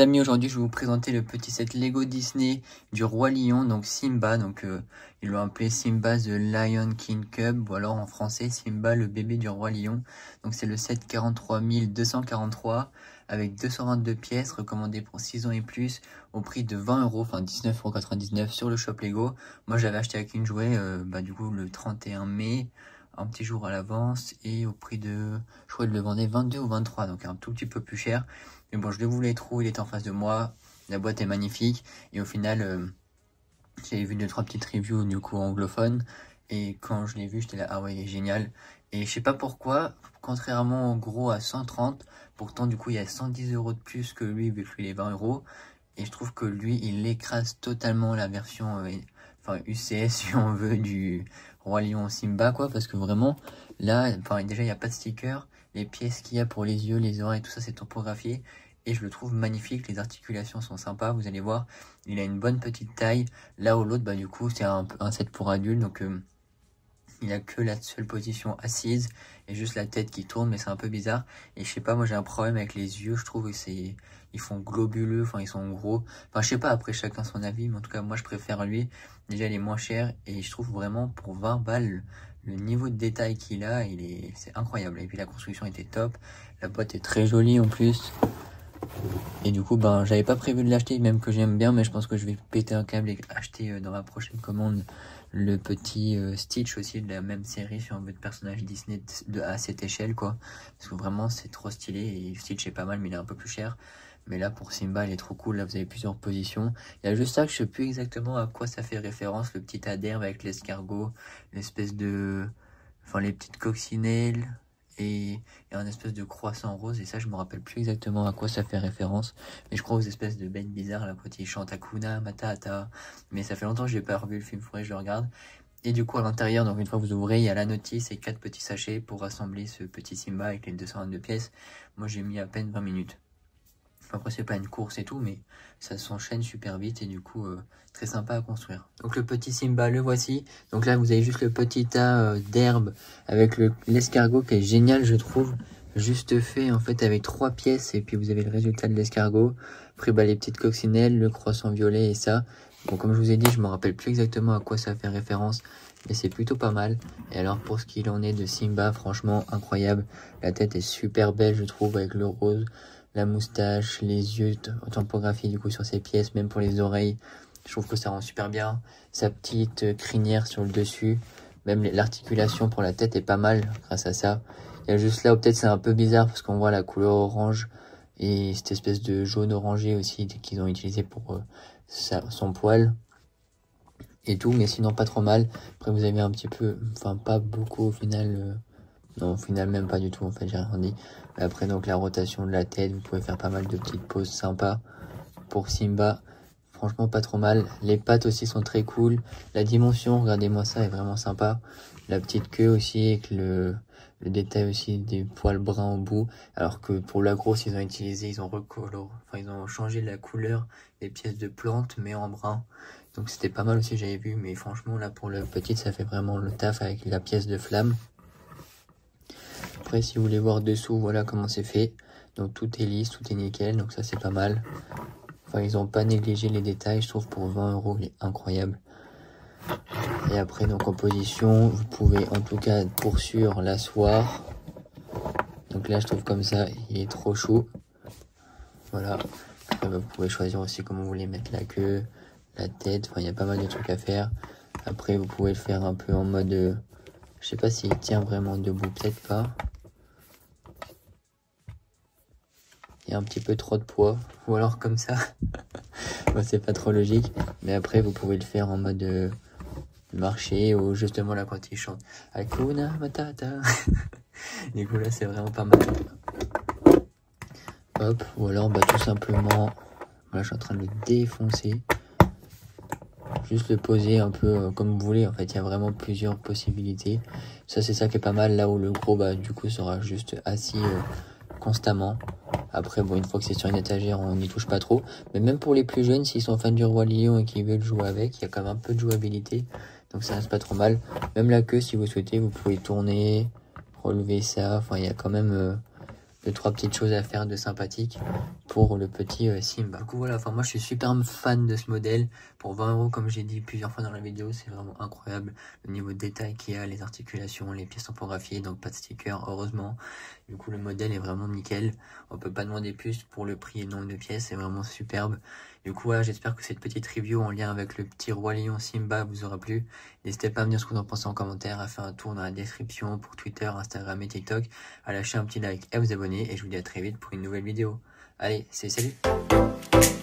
amis, aujourd'hui je vais vous présenter le petit set Lego Disney du Roi Lion, donc Simba, donc ils l'ont appelé Simba The Lion King Cub, ou alors en français Simba le bébé du Roi Lion. Donc c'est le set 43 243 avec 222 pièces, recommandé pour 6 ans et plus, au prix de 20 €, enfin 19,99 € sur le shop Lego. Moi j'avais acheté avec une jouet, du coup le 31 mai, un petit jour à l'avance, et au prix de, je crois qu'il le vendait 22 ou 23, donc un tout petit peu plus cher. Mais bon, je le voulais trop, il était en face de moi, la boîte est magnifique, et au final, j'avais vu 2-3 petites reviews du coup anglophones, et quand je l'ai vu, j'étais là, ah ouais, il est génial. Et je sais pas pourquoi, contrairement en gros à 130, pourtant du coup il y a 110 € de plus que lui, vu que lui il est 20 €, et je trouve que lui, il écrase totalement la version, UCS si on veut, du Roi Lion Simba, quoi, parce que vraiment, là, déjà il n'y a pas de sticker, les pièces qu'il y a pour les yeux, les oreilles, tout ça c'est topographié, et je le trouve magnifique, les articulations sont sympas, vous allez voir, il a une bonne petite taille, là où l'autre, du coup, c'est un set pour adultes, donc il a que la seule position assise et juste la tête qui tourne, mais c'est un peu bizarre. Et je sais pas, moi j'ai un problème avec les yeux, je trouve que ils font globuleux, ils sont gros. Je sais pas, après chacun son avis, mais en tout cas moi je préfère lui. Déjà il est moins cher et je trouve vraiment pour 20 balles, le niveau de détail qu'il a, c'est incroyable. Et puis la construction était top, la boîte est très jolie en plus. Et du coup, j'avais pas prévu de l'acheter, même que j'aime bien, mais je pense que je vais péter un câble et acheter dans ma prochaine commande le petit Stitch aussi de la même série sur un de personnage Disney à cette échelle, quoi. Parce que vraiment, c'est trop stylé et Stitch est pas mal, mais il est un peu plus cher. Mais là, pour Simba, il est trop cool. Là, vous avez plusieurs positions. Il y a juste ça que je sais plus exactement à quoi ça fait référence, le petit adhère avec l'escargot, l'espèce de, les petites coccinelles. Et un espèce de croissant rose, et ça je me rappelle plus exactement à quoi ça fait référence, mais je crois aux espèces de bêtes bizarres là quand ils chantent Hakuna Matata, mais ça fait longtemps que j'ai pas revu le film, faudrait que je le regarde. Et du coup à l'intérieur, donc une fois que vous ouvrez, il y a la notice et 4 petits sachets pour rassembler ce petit Simba avec les 222 pièces. Moi j'ai mis à peine 20 minutes. Après c'est pas une course et tout, mais ça s'enchaîne super vite et du coup très sympa à construire. Donc le petit Simba, le voici. Donc là vous avez juste le petit tas d'herbe avec l'escargot qui est génial, je trouve. Juste fait en fait avec 3 pièces et puis vous avez le résultat de l'escargot. Après les petites coccinelles, le croissant violet et ça. Bon, comme je vous ai dit, je me rappelle plus exactement à quoi ça fait référence, mais c'est plutôt pas mal. Et alors pour ce qu'il en est de Simba, franchement incroyable. La tête est super belle je trouve avec le rose, la moustache, les yeux en topographie du coup sur ses pièces, même pour les oreilles. Je trouve que ça rend super bien. Sa petite crinière sur le dessus, même l'articulation pour la tête est pas mal grâce à ça. Il y a juste là où peut-être c'est un peu bizarre parce qu'on voit la couleur orange et cette espèce de jaune orangé aussi qu'ils ont utilisé pour son poil et tout, mais sinon pas trop mal. Après vous avez un petit peu, pas beaucoup au final, non au final même pas du tout en fait, j'ai rien dit. Mais après donc la rotation de la tête, vous pouvez faire pas mal de petites poses sympas pour Simba. Franchement pas trop mal. Les pattes aussi sont très cool. La dimension, regardez-moi ça, est vraiment sympa. La petite queue aussi avec le détail aussi des poils bruns au bout. Alors que pour la grosse, ils ont changé la couleur des pièces de plantes mais en brun. Donc c'était pas mal aussi, j'avais vu. Mais franchement là pour la petite, ça fait vraiment le taf avec la pièce de flamme. Après si vous voulez voir dessous, voilà comment c'est fait. Donc tout est lisse, tout est nickel. Donc ça c'est pas mal. Ils ont pas négligé les détails, je trouve, pour 20 €, il est incroyable. Et après, donc en position, vous pouvez en tout cas pour sûr l'asseoir. Donc là, je trouve comme ça, il est trop chou. Voilà. Après, vous pouvez choisir aussi comment vous voulez mettre la queue, la tête. Il y a pas mal de trucs à faire. Après, vous pouvez le faire un peu en mode, je sais pas s'il tient vraiment debout, peut-être pas. Il y a un petit peu trop de poids, ou alors comme ça. Bon, c'est pas trop logique, mais après vous pouvez le faire en mode marché ou justement là quand il chante Hakuna Matata. Du coup là c'est vraiment pas mal. Hop, ou alors tout simplement, là je suis en train de le défoncer. Juste le poser un peu comme vous voulez, en fait il y a vraiment plusieurs possibilités. Ça c'est ça qui est pas mal, là où le gros du coup sera juste assis constamment. Après une fois que c'est sur une étagère, on n'y touche pas trop. Mais même pour les plus jeunes, s'ils sont fans du Roi Lion et qu'ils veulent jouer avec, il y a quand même un peu de jouabilité. Donc ça reste pas trop mal. Même la queue, si vous souhaitez, vous pouvez tourner, relever ça. Il y a quand même 2-3 petites choses à faire de sympathique pour le petit Simba. Du coup voilà, enfin moi je suis super fan de ce modèle. Pour 20 € comme j'ai dit plusieurs fois dans la vidéo, c'est vraiment incroyable le niveau de détail qu'il y a, les articulations, les pièces tampographiées, donc pas de sticker heureusement. Du coup le modèle est vraiment nickel, on peut pas demander plus pour le prix et le nombre de pièces, c'est vraiment superbe. Du coup voilà, j'espère que cette petite review en lien avec le petit roi lion Simba vous aura plu. N'hésitez pas à me dire ce que vous en pensez en commentaire, à faire un tour dans la description pour Twitter, Instagram et TikTok, à lâcher un petit like et à vous abonner, et je vous dis à très vite pour une nouvelle vidéo. Allez, c'est salut!